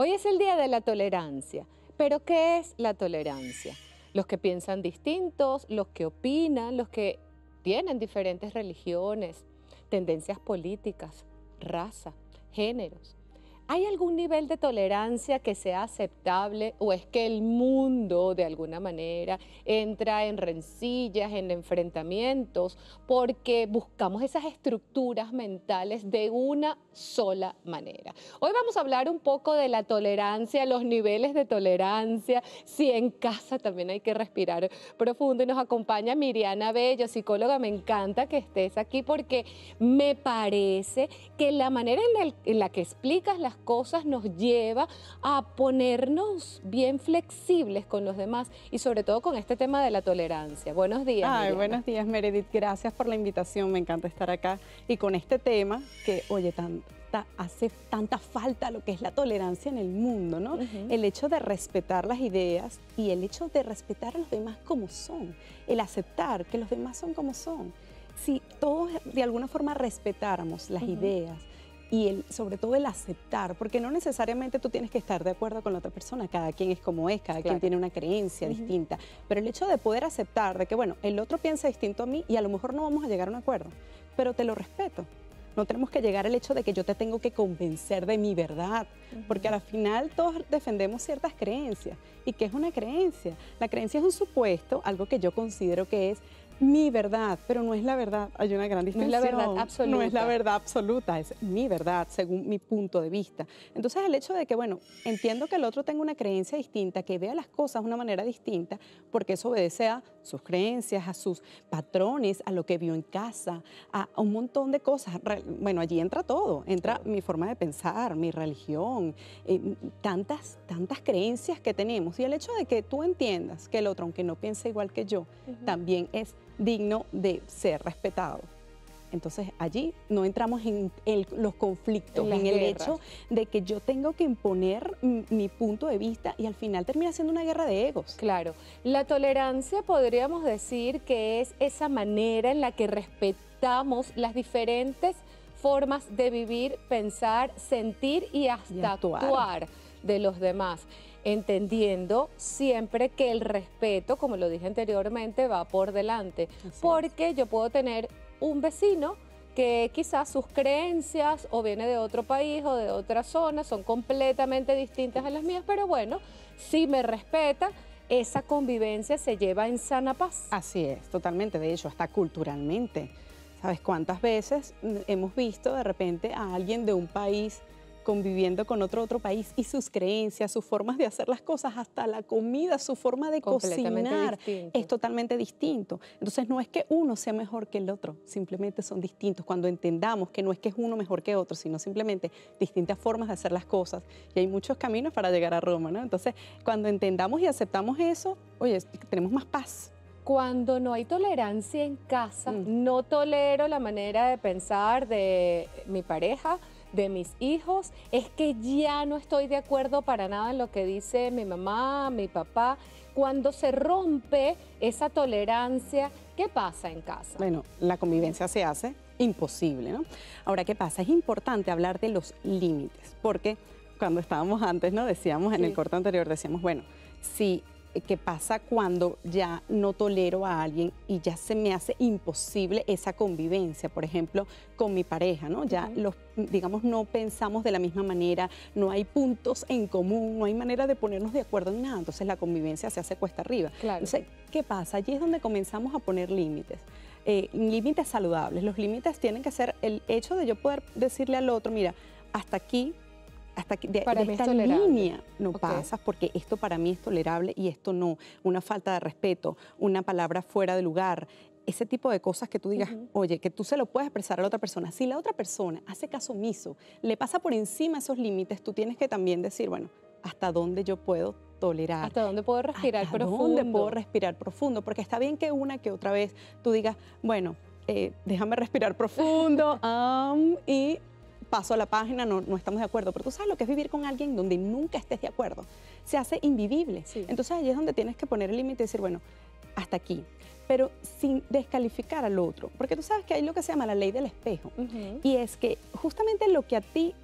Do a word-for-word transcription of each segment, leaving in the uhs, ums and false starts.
Hoy es el día de la tolerancia, pero ¿qué es la tolerancia? Los que piensan distintos, los que opinan, los que tienen diferentes religiones, tendencias políticas, raza, géneros. ¿Hay algún nivel de tolerancia que sea aceptable o es que el mundo de alguna manera entra en rencillas, en enfrentamientos, porque buscamos esas estructuras mentales de una sola manera? Hoy vamos a hablar un poco de la tolerancia, los niveles de tolerancia, si en casa también hay que respirar profundo, y nos acompaña Miriana Bello, psicóloga. Me encanta que estés aquí porque me parece que la manera en, el, en la que explicas las cosas nos lleva a ponernos bien flexibles con los demás y sobre todo con este tema de la tolerancia. Buenos días, Ay, Miriana. buenos días, Meredith. Gracias por la invitación. Me encanta estar acá y con este tema que, oye, tanta, hace tanta falta lo que es la tolerancia en el mundo, ¿no? Uh-huh. El hecho de respetar las ideas y el hecho de respetar a los demás como son, el aceptar que los demás son como son. Si todos de alguna forma respetáramos las uh-huh. ideas, y el, sobre todo el aceptar, porque no necesariamente tú tienes que estar de acuerdo con la otra persona, cada quien es como es, cada claro. quien tiene una creencia uh-huh. distinta, pero el hecho de poder aceptar de que, bueno, el otro piensa distinto a mí y a lo mejor no vamos a llegar a un acuerdo, pero te lo respeto. No tenemos que llegar al hecho de que yo te tengo que convencer de mi verdad, uh-huh. porque al final todos defendemos ciertas creencias. ¿Y qué es una creencia? La creencia es un supuesto, algo que yo considero que es mi verdad, pero no es la verdad. Hay una gran distinción. No es la verdad absoluta. No es la verdad absoluta, es mi verdad, según mi punto de vista. Entonces, el hecho de que, bueno, entiendo que el otro tenga una creencia distinta, que vea las cosas de una manera distinta, porque eso obedece a sus creencias, a sus patrones, a lo que vio en casa, a, a un montón de cosas. Bueno, allí entra todo. Entra mi forma de pensar, mi religión, eh, tantas, tantas creencias que tenemos. Y el hecho de que tú entiendas que el otro, aunque no piense igual que yo, uh-huh. también es digno de ser respetado. Entonces allí no entramos en el, los conflictos, en, en el guerras. hecho de que yo tengo que imponer mi, mi punto de vista y al final termina siendo una guerra de egos. Claro, la tolerancia podríamos decir que es esa manera en la que respetamos las diferentes formas de vivir, pensar, sentir y hasta y actuar. actuar de los demás, entendiendo siempre que el respeto, como lo dije anteriormente, va por delante. Así porque es. Yo puedo tener un vecino que quizás sus creencias o viene de otro país o de otra zona, son completamente distintas a las mías, pero bueno, si me respeta, esa convivencia se lleva en sana paz. Así es, totalmente. De hecho, hasta culturalmente. ¿Sabes cuántas veces hemos visto de repente a alguien de un país conviviendo con otro otro país y sus creencias, sus formas de hacer las cosas, hasta la comida, su forma de cocinar distinto. Es totalmente distinto. Entonces no es que uno sea mejor que el otro, simplemente son distintos. Cuando entendamos que no es que es uno mejor que otro, sino simplemente distintas formas de hacer las cosas. Y hay muchos caminos para llegar a Roma, ¿no? Entonces cuando entendamos y aceptamos eso, oye, tenemos más paz. Cuando no hay tolerancia en casa, mm. no tolero la manera de pensar de mi pareja, de mis hijos, es que ya no estoy de acuerdo para nada en lo que dice mi mamá, mi papá. Cuando se rompe esa tolerancia, ¿qué pasa en casa? Bueno, la convivencia se hace imposible, ¿no? Ahora, ¿qué pasa? Es importante hablar de los límites, porque cuando estábamos antes, ¿no? Decíamos, en sí. el corte anterior, decíamos, bueno, si... ¿Qué pasa cuando ya no tolero a alguien y ya se me hace imposible esa convivencia? Por ejemplo, con mi pareja, ¿no? Ya, uh-huh. los, digamos, no pensamos de la misma manera, no hay puntos en común, no hay manera de ponernos de acuerdo en nada, entonces la convivencia se hace cuesta arriba. Claro. Entonces, ¿qué pasa? Allí es donde comenzamos a poner límites. Eh, límites saludables. Los límites tienen que ser el hecho de yo poder decirle al otro, mira, hasta aquí, hasta que de, para de mí esta es línea no okay. pasas porque esto para mí es tolerable y esto no. Una falta de respeto, una palabra fuera de lugar, ese tipo de cosas que tú digas, uh-huh. oye, que tú se lo puedes expresar a la otra persona. Si la otra persona hace caso omiso, le pasa por encima esos límites, tú tienes que también decir, bueno, ¿hasta dónde yo puedo tolerar? ¿Hasta dónde puedo respirar ¿Hasta profundo? dónde puedo respirar profundo? Porque está bien que una que otra vez tú digas, bueno, eh, déjame respirar profundo um, y... paso a la página, no, no estamos de acuerdo, pero tú sabes lo que es vivir con alguien donde nunca estés de acuerdo. Se hace invivible. Sí. Entonces allí es donde tienes que poner el límite y decir, bueno, hasta aquí, pero sin descalificar al otro, porque tú sabes que hay lo que se llama la ley del espejo, uh-huh. y es que justamente lo que a ti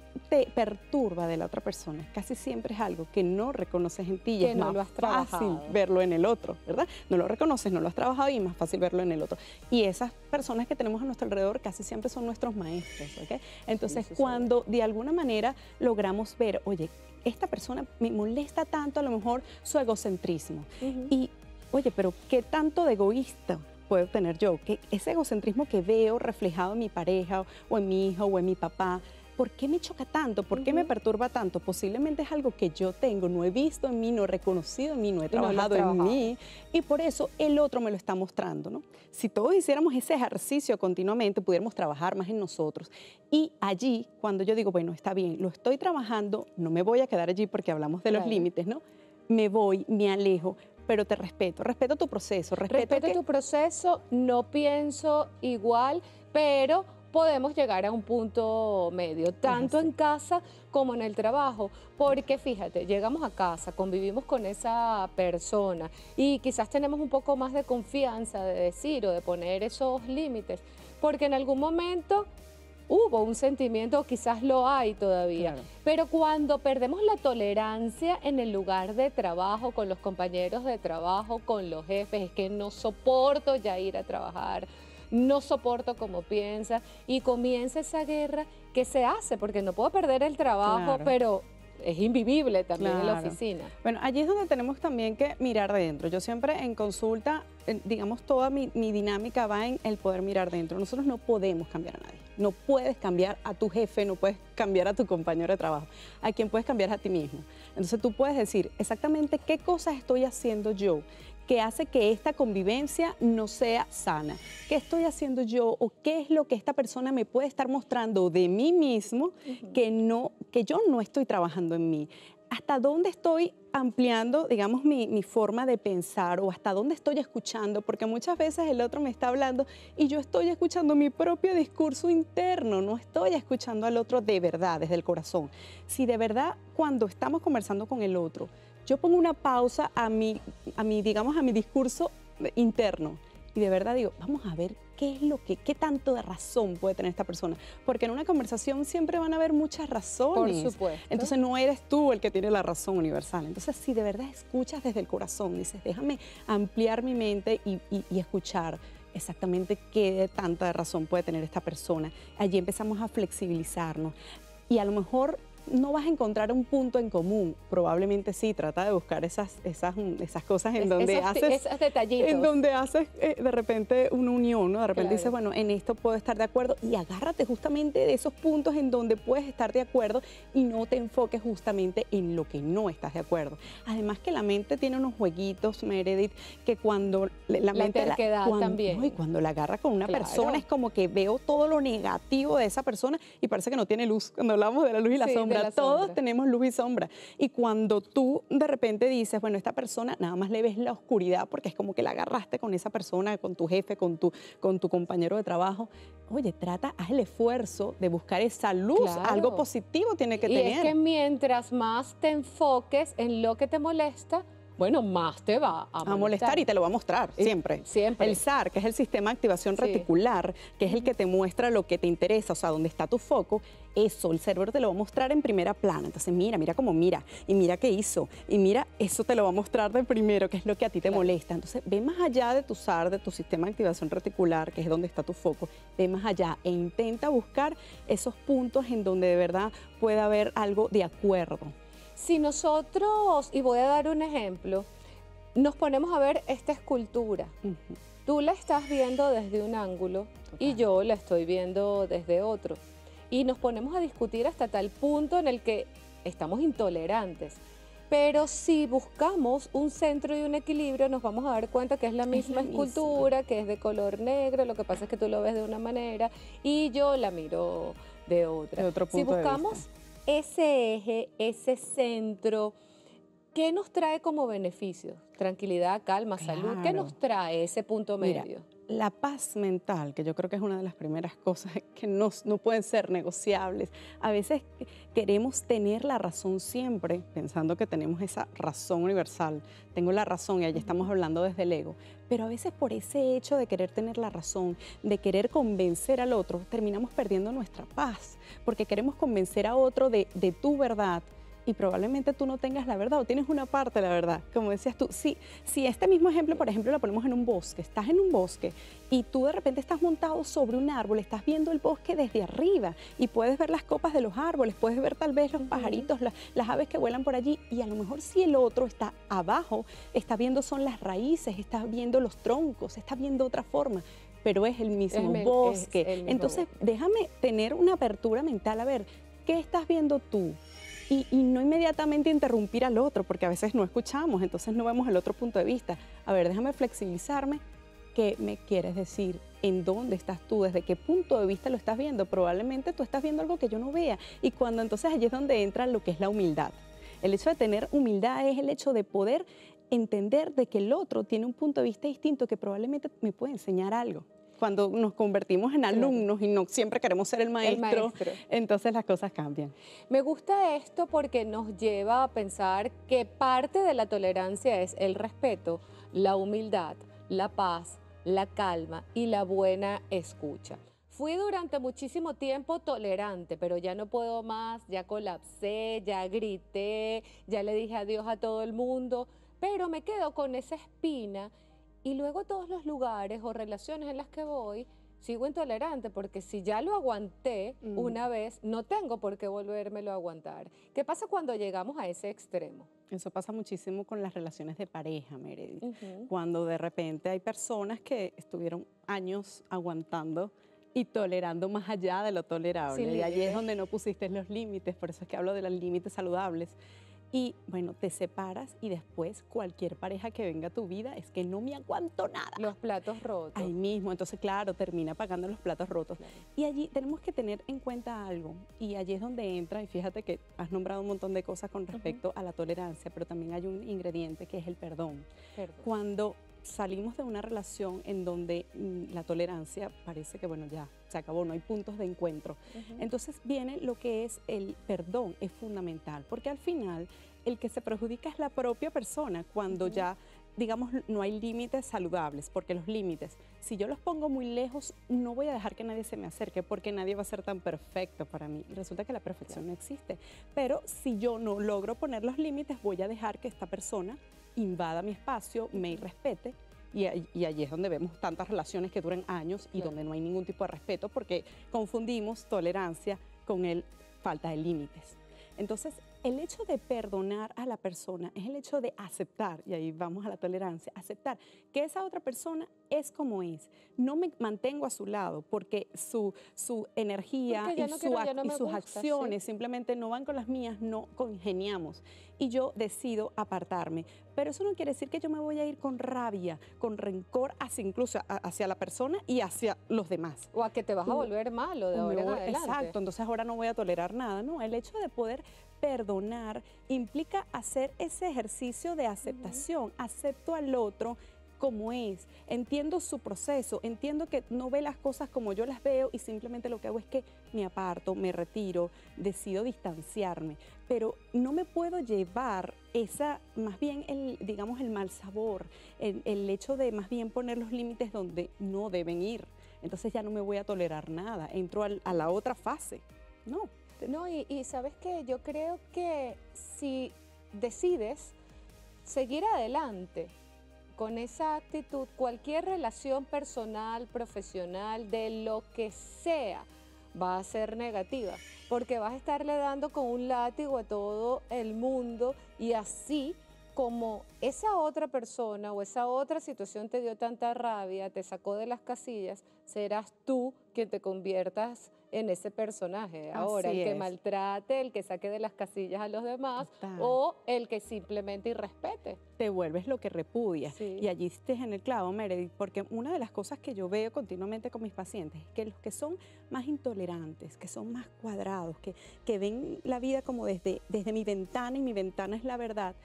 te perturba de la otra persona, casi siempre es algo que no reconoces en ti y Que es no más lo has fácil trabajado. verlo en el otro, ¿verdad? No lo reconoces, no lo has trabajado y es más fácil verlo en el otro. Y esas personas que tenemos a nuestro alrededor casi siempre son nuestros maestros, ¿ok? Entonces, Sí, sucede. cuando de alguna manera logramos ver, oye, esta persona me molesta tanto a lo mejor su egocentrismo. Ujú. Y, oye, pero ¿qué tanto de egoísta puedo tener yo? Que ese egocentrismo que veo reflejado en mi pareja o en mi hijo o en mi papá, ¿por qué me choca tanto? ¿Por qué me Ujú. perturba tanto? Posiblemente es algo que yo tengo, no he visto en mí, no he reconocido en mí, no he Y no lo has trabajado en trabajado. mí y por eso el otro me lo está mostrando, ¿no? Si todos hiciéramos ese ejercicio continuamente, pudiéramos trabajar más en nosotros. Y allí, cuando yo digo, bueno, está bien, lo estoy trabajando, no me voy a quedar allí porque hablamos de los Claro. límites, ¿no? Me voy, me alejo, pero te respeto, respeto tu proceso, respeto, Respeto que... tu proceso, no pienso igual, pero podemos llegar a un punto medio, tanto así. en casa como en el trabajo, porque fíjate, llegamos a casa, convivimos con esa persona y quizás tenemos un poco más de confianza de decir o de poner esos límites, porque en algún momento hubo un sentimiento, o quizás lo hay todavía, Claro. pero cuando perdemos la tolerancia en el lugar de trabajo, con los compañeros de trabajo, con los jefes, es que no soporto ya ir a trabajar, no soporto como piensa, y comienza esa guerra que se hace, porque no puedo perder el trabajo, Claro. pero es invivible también en la Claro. oficina. Bueno, allí es donde tenemos también que mirar dentro. Yo siempre en consulta, eh, digamos, toda mi, mi dinámica va en el poder mirar dentro. Nosotros no podemos cambiar a nadie. No puedes cambiar a tu jefe, no puedes cambiar a tu compañero de trabajo. A quien puedes cambiar es a ti mismo. Entonces tú puedes decir exactamente qué cosas estoy haciendo yo que hace que esta convivencia no sea sana. ¿Qué estoy haciendo yo o qué es lo que esta persona me puede estar mostrando de mí mismo que, no, que yo no estoy trabajando en mí? ¿Hasta dónde estoy ampliando, digamos, mi, mi forma de pensar o hasta dónde estoy escuchando? Porque muchas veces el otro me está hablando y yo estoy escuchando mi propio discurso interno, no estoy escuchando al otro de verdad, desde el corazón. Si de verdad cuando estamos conversando con el otro, yo pongo una pausa a mi, a mi, digamos, a mi discurso interno y de verdad digo, vamos a ver qué es lo que, qué tanto de razón puede tener esta persona. Porque en una conversación siempre van a haber muchas razones. Por supuesto. Entonces no eres tú el que tiene la razón universal. Entonces si de verdad escuchas desde el corazón, dices, déjame ampliar mi mente y, y, y escuchar exactamente qué tanta razón puede tener esta persona. Allí empezamos a flexibilizarnos y a lo mejor no vas a encontrar un punto en común, probablemente sí, trata de buscar esas, esas, esas cosas en Es- donde esos, haces, esos detallitos. en donde haces eh, de repente una unión, ¿no? De repente Claro. dices, bueno, en esto puedo estar de acuerdo y agárrate justamente de esos puntos en donde puedes estar de acuerdo y no te enfoques justamente en lo que no estás de acuerdo. Además que la mente tiene unos jueguitos, Meredith, que cuando le- la, La mente... terquedad cuando, también. no, y cuando la agarra con una Claro. persona es como que veo todo lo negativo de esa persona y parece que no tiene luz. Cuando hablamos de la luz y la Sí, de sombra, la todos sombra. tenemos luz y sombra. Y cuando tú de repente dices, bueno, esta persona nada más le ves la oscuridad porque es como que la agarraste con esa persona, con tu jefe, con tu, con tu compañero de trabajo. Oye, trata, haz el esfuerzo de buscar esa luz. Claro. Algo positivo tiene que Y tener. es que mientras más te enfoques en lo que te molesta, bueno, más te va a molestar. A molestar y te lo va a mostrar Y- siempre. siempre. El S A R, que es el sistema de activación Sí. reticular, que es el que te muestra lo que te interesa, o sea, dónde está tu foco, eso, el cerebro te lo va a mostrar en primera plana. Entonces, mira, mira cómo mira, y mira qué hizo, y mira, eso te lo va a mostrar de primero, que es lo que a ti te Claro. molesta. Entonces, ve más allá de tu S A R, de tu sistema de activación reticular, que es donde está tu foco, ve más allá e intenta buscar esos puntos en donde de verdad pueda haber algo de acuerdo. Si nosotros, y voy a dar un ejemplo, nos ponemos a ver esta escultura. Ujú. Tú la estás viendo desde un ángulo y Total. yo la estoy viendo desde otro. Y nos ponemos a discutir hasta tal punto en el que estamos intolerantes. Pero si buscamos un centro y un equilibrio, nos vamos a dar cuenta que es la misma la misma. escultura, que es de color negro, lo que pasa es que tú lo ves de una manera y yo la miro de otra. De otro Si punto de buscamos vista. ese eje, ese centro, ¿qué nos trae como beneficio? Tranquilidad, calma, salud. ¿Qué Claro. nos trae ese punto Mira, medio? la paz mental, que yo creo que es una de las primeras cosas que no, no pueden ser negociables. A veces queremos tener la razón siempre, pensando que tenemos esa razón universal. Tengo la razón y allí estamos hablando desde el ego. Pero a veces por ese hecho de querer tener la razón, de querer convencer al otro, terminamos perdiendo nuestra paz, porque queremos convencer a otro de, de tu verdad. Y probablemente tú no tengas la verdad o tienes una parte de la verdad. Como decías tú, si, si este mismo ejemplo, por ejemplo, lo ponemos en un bosque, estás en un bosque y tú de repente estás montado sobre un árbol, estás viendo el bosque desde arriba y puedes ver las copas de los árboles, puedes ver tal vez los pajaritos, las, las aves que vuelan por allí, y a lo mejor si el otro está abajo, está viendo son las raíces, está viendo los troncos, está viendo otra forma, pero es el mismo Es el- bosque. es el mismo Entonces, bosque. déjame tener una apertura mental, a ver, ¿qué estás viendo tú? Y, y no inmediatamente interrumpir al otro, porque a veces no escuchamos, entonces no vemos el otro punto de vista. A ver, déjame flexibilizarme. ¿Qué me quieres decir? ¿En dónde estás tú? ¿Desde qué punto de vista lo estás viendo? Probablemente tú estás viendo algo que yo no vea. Y cuando entonces allí es donde entra lo que es la humildad. El hecho de tener humildad es el hecho de poder entender de que el otro tiene un punto de vista distinto que probablemente me puede enseñar algo. Cuando nos convertimos en alumnos y no siempre queremos ser el maestro, El maestro. entonces las cosas cambian. Me gusta esto porque nos lleva a pensar que parte de la tolerancia es el respeto, la humildad, la paz, la calma y la buena escucha. Fui durante muchísimo tiempo tolerante, pero ya no puedo más, ya colapsé, ya grité, ya le dije adiós a todo el mundo, pero me quedo con esa espina y luego todos los lugares o relaciones en las que voy sigo intolerante, porque si ya lo aguanté Mm. una vez, no tengo por qué volvérmelo a aguantar. ¿Qué pasa cuando llegamos a ese extremo? Eso pasa muchísimo con las relaciones de pareja, Meredith. Ujú. Cuando de repente hay personas que estuvieron años aguantando y tolerando más allá de lo tolerable. Sin Y allí es límites. donde no pusiste los límites, por eso es que hablo de los límites saludables. Y bueno, te separas y después cualquier pareja que venga a tu vida es que no me aguanto nada. Los platos rotos. Ahí mismo, entonces claro, termina pagando los platos rotos. Claro. Y allí tenemos que tener en cuenta algo, y allí es donde entra, y fíjate que has nombrado un montón de cosas con respecto a la tolerancia, pero también hay un ingrediente que es el perdón. Perdón. Cuando salimos de una relación en donde mm, la tolerancia parece que, bueno, ya se acabó, no hay puntos de encuentro. Ujú. Entonces viene lo que es el perdón, es fundamental, porque al final el que se perjudica es la propia persona cuando Ujú. ya, digamos, no hay límites saludables, porque los límites, si yo los pongo muy lejos, no voy a dejar que nadie se me acerque, porque nadie va a ser tan perfecto para mí. Y resulta que la perfección no existe. Pero si yo no logro poner los límites, voy a dejar que esta persona invada mi espacio, me irrespete. Y, ahí- y allí es donde vemos tantas relaciones que duran años y Claro. donde no hay ningún tipo de respeto, porque confundimos tolerancia con el falta de límites. Entonces, el hecho de perdonar a la persona es el hecho de aceptar, y ahí vamos a la tolerancia, aceptar que esa otra persona es como es. No me mantengo a su lado porque su, su energía Porque ya y, no su quiero, ac- ya no y me sus gusta, acciones simplemente no van con las mías, no congeniamos. Y yo decido apartarme. Pero eso no quiere decir que yo me voy a ir con rabia, con rencor hacia incluso a- hacia la persona y hacia los demás. O a que te vas a O- volver malo de O me ahora en voy- adelante. Exacto, entonces ahora no voy a tolerar nada. No, el hecho de poder perdonar implica hacer ese ejercicio de aceptación. Acepto al otro como es, entiendo su proceso, entiendo que no ve las cosas como yo las veo y simplemente lo que hago es que me aparto, me retiro, decido distanciarme, pero no me puedo llevar esa, más bien el, digamos, el mal sabor, el, el hecho de más bien poner los límites donde no deben ir. Entonces ya no me voy a tolerar nada, entro al- a la otra fase. No, No, y, y sabes que yo creo que si decides seguir adelante con esa actitud, cualquier relación personal, profesional, de lo que sea, va a ser negativa, porque vas a estarle dando con un látigo a todo el mundo y así como esa otra persona o esa otra situación te dio tanta rabia, te sacó de las casillas, serás tú quien te conviertas en ese personaje. Ahora, Así el que es. maltrate, el que saque de las casillas a los demás Total. o el que simplemente irrespete. Te vuelves lo que repudias. Sí. Y allí estés en el clavo, Meredith, porque una de las cosas que yo veo continuamente con mis pacientes es que los que son más intolerantes, que son más cuadrados, que, que ven la vida como desde, desde mi ventana y mi ventana es la verdad,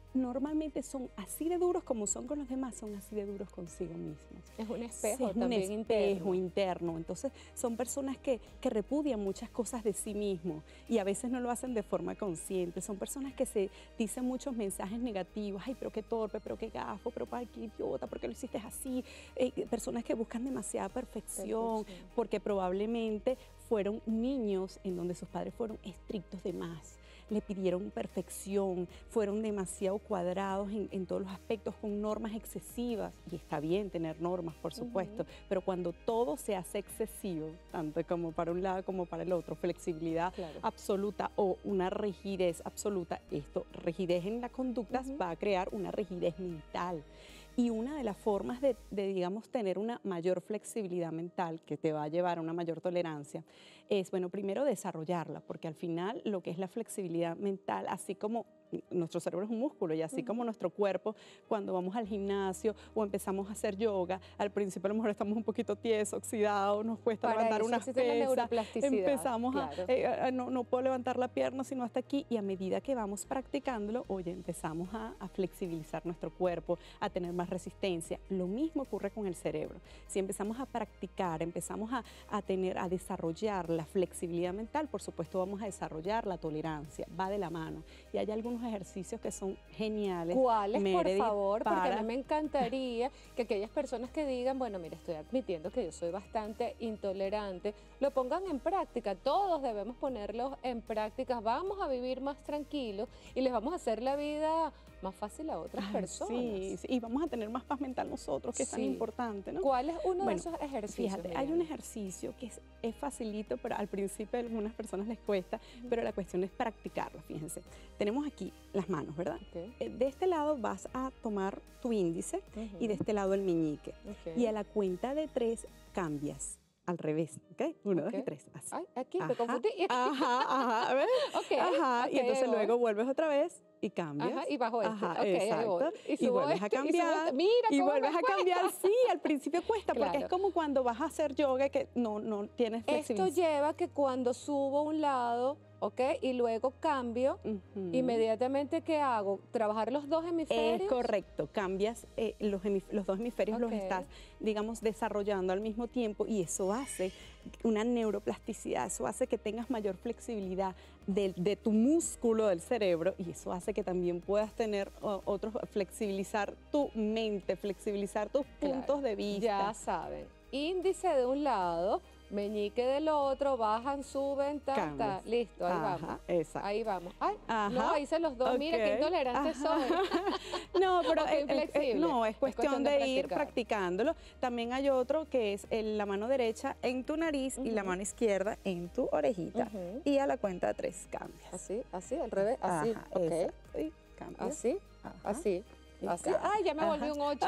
normalmente son así de duros como son con los demás, son así de duros consigo mismos. Es un espejo Sí, es un también espejo interno. interno. Entonces, son personas que, que repudian muchas cosas de sí mismos y a veces no lo hacen de forma consciente. Son personas que se dicen muchos mensajes negativos. Ay, pero qué torpe, pero qué gafo, pero ay, qué idiota, ¿por qué lo hiciste así? Eh, personas que buscan demasiada perfección, Perfección. porque probablemente fueron niños en donde sus padres fueron estrictos de más. Le pidieron perfección, fueron demasiado cuadrados en, en todos los aspectos, con normas excesivas. Y está bien tener normas, por supuesto, uh-huh. pero cuando todo se hace excesivo, tanto como para un lado como para el otro, flexibilidad claro. absoluta o una rigidez absoluta, esto, rigidez en la conducta uh-huh. va a crear una rigidez mental. Y una de las formas de, de, digamos, tener una mayor flexibilidad mental que te va a llevar a una mayor tolerancia es, bueno, primero desarrollarla, porque al final lo que es la flexibilidad mental, así como nuestro cerebro es un músculo y así uh-huh. como nuestro cuerpo, cuando vamos al gimnasio o empezamos a hacer yoga, al principio a lo mejor estamos un poquito tiesos, oxidados, nos cuesta Para levantar eso unas pesas, empezamos claro. a, eh, a no, no puedo levantar la pierna sino hasta aquí, y a medida que vamos practicándolo, oye, empezamos a, a flexibilizar nuestro cuerpo, a tener más resistencia. Lo mismo ocurre con el cerebro. Si empezamos a practicar, empezamos a, a tener, a desarrollar la flexibilidad mental, por supuesto vamos a desarrollar la tolerancia, va de la mano. Y hay algunos ejercicios que son geniales. ¿Cuáles, por favor? Para... Porque a mí me encantaría que aquellas personas que digan, bueno, mira, estoy admitiendo que yo soy bastante intolerante, lo pongan en práctica. Todos debemos ponerlos en práctica. Vamos a vivir más tranquilos y les vamos a hacer la vida más fácil a otras Ay, personas. Sí, sí, y vamos a tener más paz mental nosotros, que es sí. tan importante, ¿no? ¿Cuál es uno bueno, de esos ejercicios? Fíjate, Miriam? Hay un ejercicio que es, es facilito, pero al principio a algunas personas les cuesta, uh-huh. pero la cuestión es practicarlo, fíjense. Tenemos aquí las manos, ¿verdad? Okay. De este lado vas a tomar tu índice uh-huh. y de este lado el meñique. Okay. Y a la cuenta de tres cambias. Al revés, ¿ok? Uno, okay. dos y tres, así. Ay, aquí ajá, me confundí. Ajá, ajá, ¿ves? Okay, ajá, okay, y entonces voy. luego vuelves otra vez y cambias. Ajá, y bajo este. Ajá, okay, exacto. Y, y vuelves este, a cambiar. Y, Mira y cómo vuelves me a cambiar. Sí, al principio cuesta, claro. porque es como cuando vas a hacer yoga que no, no tienes flexibilidad. Esto lleva que cuando subo a un lado, ¿ok? Y luego cambio, uh-huh. inmediatamente, ¿qué hago? ¿Trabajar los dos hemisferios? Es correcto, cambias eh, los, los dos hemisferios, okay. los estás, digamos, desarrollando al mismo tiempo, y eso hace una neuroplasticidad, eso hace que tengas mayor flexibilidad de, de tu músculo del cerebro, y eso hace que también puedas tener uh, otros, flexibilizar tu mente, flexibilizar tus claro. puntos de vista. Ya saben, índice de un lado, meñique del otro, bajan, suben, ta, ta, listo, ahí Ajá, vamos. Exacto. Ahí vamos. Ay, Ajá, no, hice los dos, okay. Mira qué intolerante soy. No, pero okay, es, es, no, es cuestión, es cuestión de, de ir practicándolo. También hay otro que es el, la mano derecha en tu nariz uh-huh. y la mano izquierda en tu orejita. Uh-huh. Y a la cuenta de tres cambias. Así, así, al revés, así. Ajá, okay. Y cambias. Así, Ajá. así. Así, ay, ya me Ajá. volví un ocho.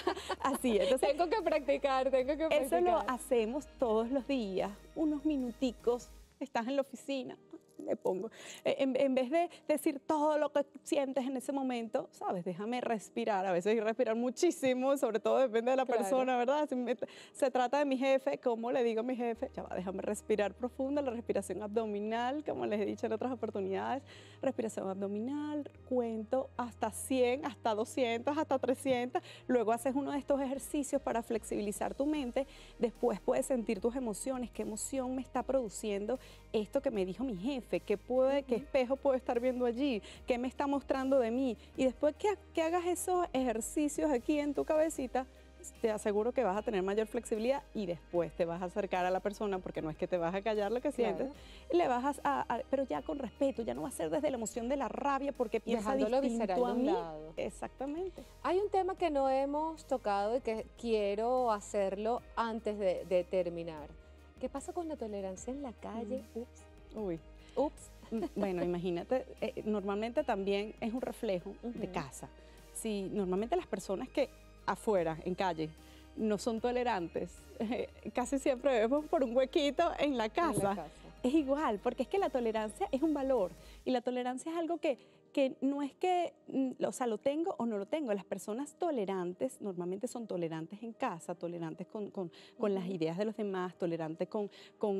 Así, entonces tengo que practicar, tengo que practicar. Eso lo hacemos todos los días, unos minuticos, estás en la oficina, me pongo, en, en vez de decir todo lo que sientes en ese momento, sabes, déjame respirar, a veces hay que respirar muchísimo, sobre todo depende de la claro. persona, ¿verdad? Si me, se trata de mi jefe, ¿cómo le digo a mi jefe? Ya va, déjame respirar profundo, la respiración abdominal, como les he dicho en otras oportunidades, respiración abdominal, cuento hasta cien, hasta doscientos, hasta trescientos, luego haces uno de estos ejercicios para flexibilizar tu mente, después puedes sentir tus emociones, qué emoción me está produciendo esto que me dijo mi jefe, qué, puede, qué espejo puedo estar viendo allí, qué me está mostrando de mí. Y después que, que hagas esos ejercicios aquí en tu cabecita, te aseguro que vas a tener mayor flexibilidad y después te vas a acercar a la persona, porque no es que te vas a callar lo que claro. sientes, le vas a, a, pero ya con respeto, ya no va a ser desde la emoción de la rabia porque piensa dejándolo distinto a mí. Lado. Exactamente. Hay un tema que no hemos tocado y que quiero hacerlo antes de, de terminar. ¿Qué pasa con la tolerancia en la calle? Mm. Ups. Uy. Ups. Bueno, imagínate, eh, normalmente también es un reflejo uh-huh. de casa. Si normalmente las personas que afuera, en calle, no son tolerantes, eh, casi siempre vemos por un huequito en la casa. En la casa. Es igual, porque es que la tolerancia es un valor y la tolerancia es algo que, que no es que, o sea, lo tengo o no lo tengo. Las personas tolerantes normalmente son tolerantes en casa, tolerantes con, con, con uh-huh. las ideas de los demás, tolerantes con, con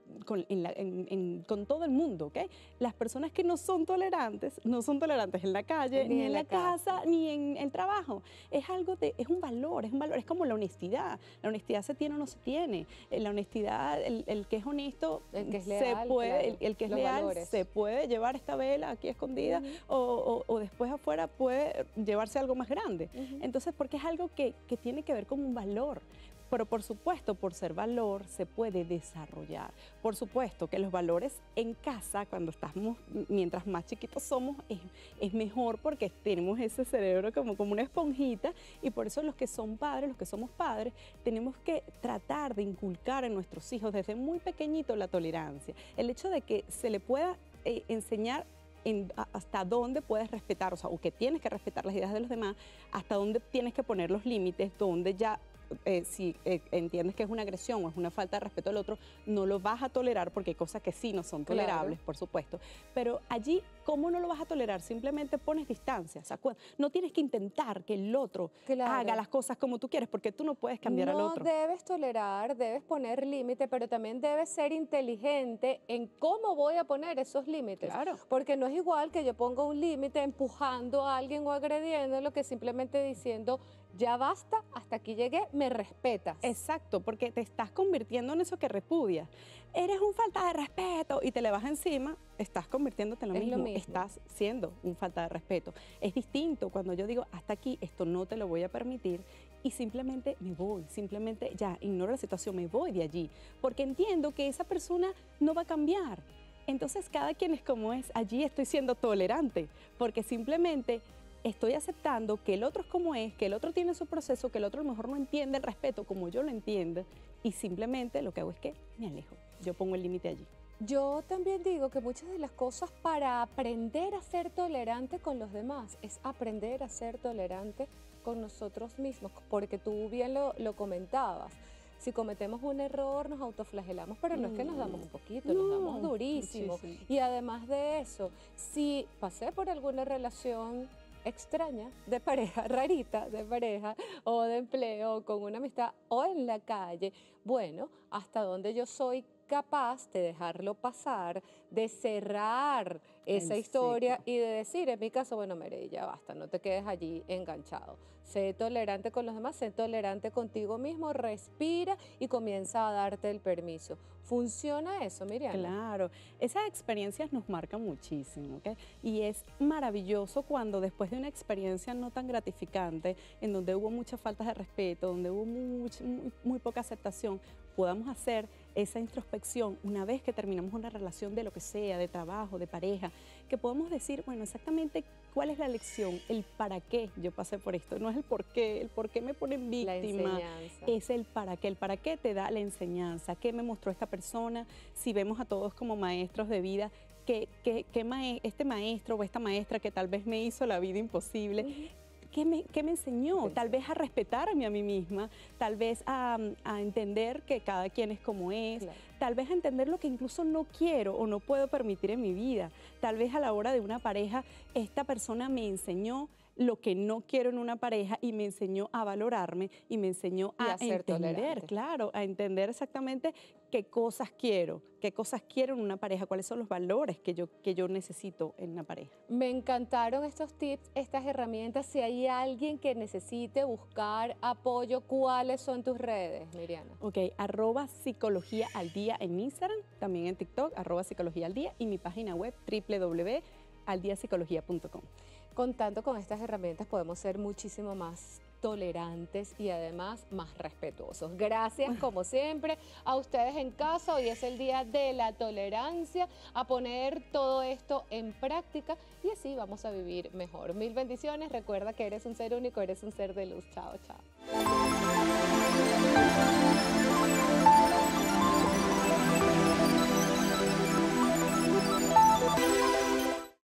con, en la, en, en, con todo el mundo, ¿ok? Las personas que no son tolerantes, no son tolerantes en la calle, ni, ni en, en la, la casa, casa, ni en el trabajo. Es algo de, es un valor, es un valor, es como la honestidad. La honestidad se tiene o no se tiene. La honestidad, el, el que es honesto, el que es leal, se puede, claro, el, el que es los leal, valores. se puede llevar esta vela aquí escondida uh-huh. o, o, o después afuera puede llevarse algo más grande. Uh-huh. Entonces, porque es algo que, que tiene que ver con un valor. Pero por supuesto, por ser valor, se puede desarrollar. Por supuesto que los valores en casa, cuando estamos, mientras más chiquitos somos, es, es mejor porque tenemos ese cerebro como, como una esponjita y por eso los que son padres, los que somos padres, tenemos que tratar de inculcar en nuestros hijos desde muy pequeñito la tolerancia. El hecho de que se le pueda eh, enseñar En, a, hasta dónde puedes respetar, o sea, o que tienes que respetar las ideas de los demás, hasta dónde tienes que poner los límites, dónde ya, eh, si eh, entiendes que es una agresión o es una falta de respeto al otro, no lo vas a tolerar porque hay cosas que sí no son tolerables, claro. por supuesto. Pero allí, ¿cómo no lo vas a tolerar? Simplemente pones distancia. O sea, no tienes que intentar que el otro claro. haga las cosas como tú quieres, porque tú no puedes cambiar no al otro. No debes tolerar, debes poner límite, pero también debes ser inteligente en cómo voy a poner esos límites. Claro. Porque no es igual que yo ponga un límite empujando a alguien o agrediéndolo que simplemente diciendo, ya basta, hasta aquí llegué, me respetas. Exacto, porque te estás convirtiendo en eso que repudias. Eres un falta de respeto y te le vas encima, estás convirtiéndote en lo, mismo. lo mismo. Estás siendo un falta de respeto. Es distinto cuando yo digo, hasta aquí, esto no te lo voy a permitir y simplemente me voy, simplemente ya ignoro la situación, me voy de allí, porque entiendo que esa persona no va a cambiar. Entonces, cada quien es como es. Allí estoy siendo tolerante, porque simplemente estoy aceptando que el otro es como es, que el otro tiene su proceso, que el otro a lo mejor no entiende el respeto como yo lo entiendo y simplemente lo que hago es que me alejo. Yo pongo el límite allí. Yo también digo que muchas de las cosas para aprender a ser tolerante con los demás es aprender a ser tolerante con nosotros mismos, porque tú bien lo, lo comentabas. Si cometemos un error, nos autoflagelamos, pero no es que nos damos un poquito, no, nos damos durísimo. Muchísimo. Y además de eso, si pasé por alguna relación extraña, de pareja, rarita, de pareja o de empleo, con una amistad o en la calle, bueno, hasta donde yo soy capaz de dejarlo pasar, de cerrar esa historia y de decir, en mi caso, bueno, Merey, ya basta, no te quedes allí enganchado. Sé tolerante con los demás, sé tolerante contigo mismo, respira y comienza a darte el permiso. ¿Funciona eso, Miriam? Claro, esas experiencias nos marcan muchísimo, ¿ok? Y es maravilloso cuando después de una experiencia no tan gratificante, en donde hubo muchas faltas de respeto, donde hubo much, muy, muy poca aceptación, podamos hacer esa introspección una vez que terminamos una relación de lo que sea, de trabajo, de pareja, que podamos decir, bueno, exactamente cuál es la lección, el para qué yo pasé por esto. No es el por qué, el por qué me ponen víctima, es el para qué. El para qué te da la enseñanza, qué me mostró esta persona. Si vemos a todos como maestros de vida, que, que, que mae, este maestro o esta maestra que tal vez me hizo la vida imposible, uh-huh. ¿Qué me, ¿Qué me enseñó? Tal vez a respetarme a mí misma, tal vez a, a entender que cada quien es como es, claro. Tal vez a entender lo que incluso no quiero o no puedo permitir en mi vida. Tal vez a la hora de una pareja, esta persona me enseñó lo que no quiero en una pareja y me enseñó a valorarme y me enseñó a, a entender, tolerante. Claro, a entender exactamente qué cosas quiero, qué cosas quiero en una pareja, cuáles son los valores que yo, que yo necesito en una pareja. Me encantaron estos tips, estas herramientas. Si hay alguien que necesite buscar apoyo, ¿cuáles son tus redes, Miriana? Ok, arroba psicología al día en Instagram, también en TikTok, arroba psicología al día y mi página web doble u doble u doble u punto al día psicología punto com. Contando con estas herramientas podemos ser muchísimo más tolerantes y además más respetuosos. Gracias como siempre a ustedes en casa. Hoy es el día de la tolerancia, a poner todo esto en práctica y así vamos a vivir mejor. Mil bendiciones. Recuerda que eres un ser único, eres un ser de luz. Chao, chao.